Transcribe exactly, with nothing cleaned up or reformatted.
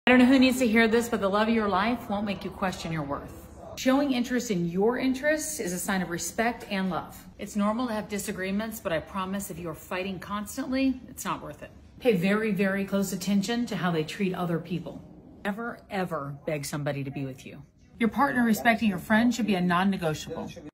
I don't know who needs to hear this, but the love of your life won't make you question your worth. Showing interest in your interests is a sign of respect and love. It's normal to have disagreements, but I promise if you're fighting constantly, it's not worth it. Pay very, very close attention to how they treat other people. Never, ever beg somebody to be with you. Your partner respecting your friend should be a non-negotiable.